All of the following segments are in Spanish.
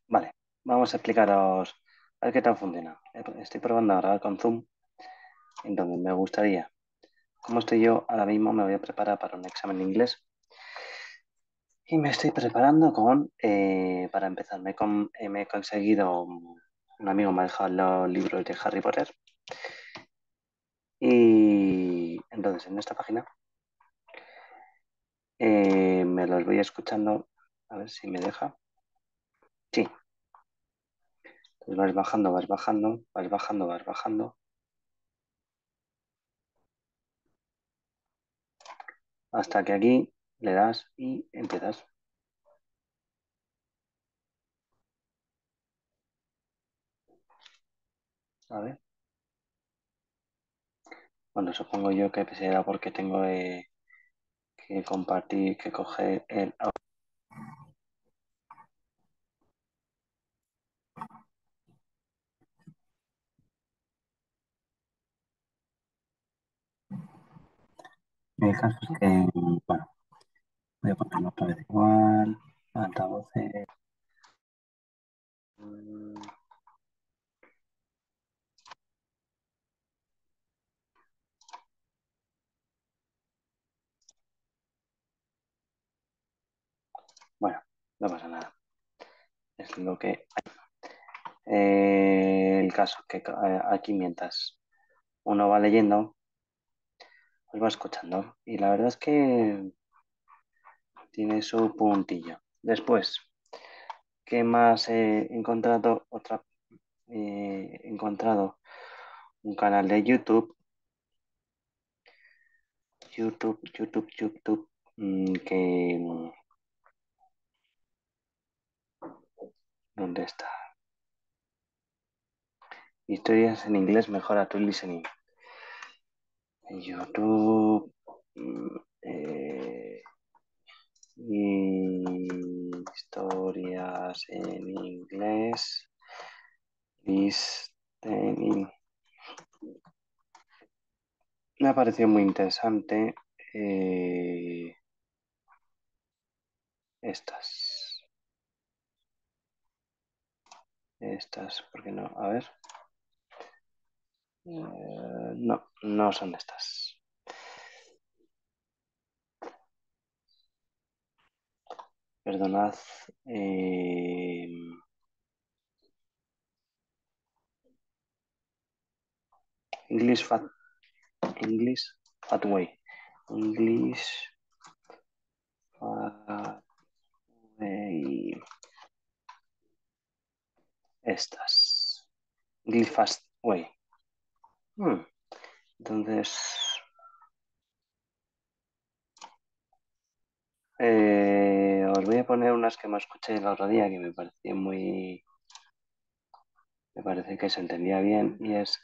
Vale, vamos a explicaros a ver qué tal funciona. Estoy probando a grabar con Zoom, entonces me gustaría, como estoy yo ahora mismo, me voy a preparar para un examen de inglés y me estoy preparando para empezar, me he conseguido, un amigo me ha dejado los libros de Harry Potter y entonces en esta página me los voy escuchando, a ver si me deja. Sí, entonces vas bajando, vas bajando, vas bajando, vas bajando, hasta que aquí le das y empiezas. A ver. Bueno, supongo yo que será porque tengo que compartir, que coger el... El caso es que, bueno, voy a ponerlo otra vez igual, altavoces. mm, Bueno, no pasa nada. Es lo que... el caso es que aquí mientras uno va leyendo, pues va escuchando. Y la verdad es que tiene su puntillo. Después, ¿qué más he encontrado? He encontrado un canal de YouTube, que... ¿Dónde está? Historias en inglés mejora tu listening. En YouTube. mm, eh, Historias en inglés. Listening. Me ha parecido muy interesante. Estas. Estas, ¿por qué no? A ver. No, no son estas. Perdonad. eh, English Fat, English Fat Way. English Fat Way. Estas. English Fast Way. Hmm, Entonces, os voy a poner unas que me escuché el otro día que me pareció muy. Me parece que se entendía bien y es.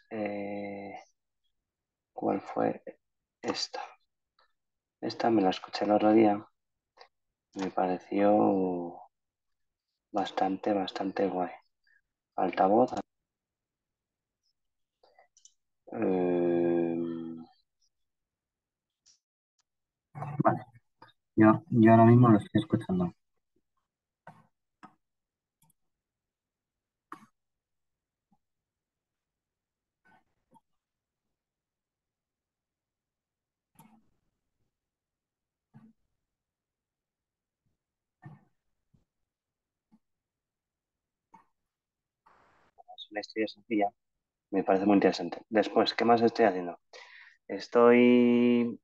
¿Cuál fue esta? Esta me la escuché el otro día. Me pareció bastante guay. Altavoz. eh, vale, yo ahora mismo lo estoy escuchando. Es una historia sencilla. Me parece muy interesante. Después, ¿qué más estoy haciendo? Estoy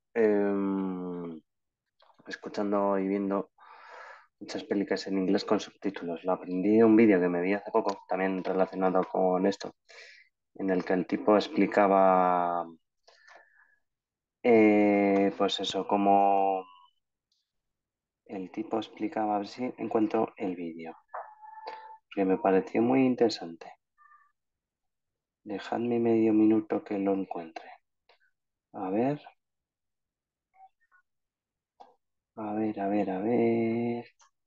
escuchando y viendo muchas películas en inglés con subtítulos. Lo aprendí de un vídeo que me vi hace poco, también relacionado con esto, en el que el tipo explicaba, pues eso, como el tipo explicaba, a ver si encuentro el vídeo, que me pareció muy interesante. Dejadme medio minuto que lo encuentre. A ver, a ver.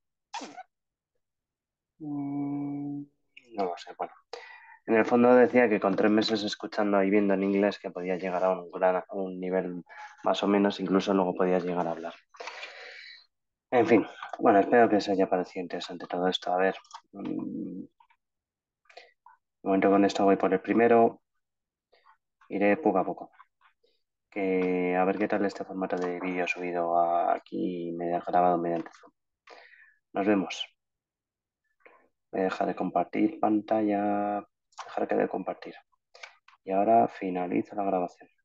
Mm, no lo sé, bueno. En el fondo decía que con 3 meses escuchando y viendo en inglés que podías llegar a un nivel más o menos, incluso luego podías llegar a hablar. En fin, Bueno, espero que os haya parecido interesante todo esto. A ver, de momento con esto voy por el primero, iré poco a poco. Que a ver qué tal este formato de vídeo subido aquí, grabado mediante Zoom. Nos vemos. Voy a dejar de compartir pantalla, dejar que de compartir. Y ahora finalizo la grabación.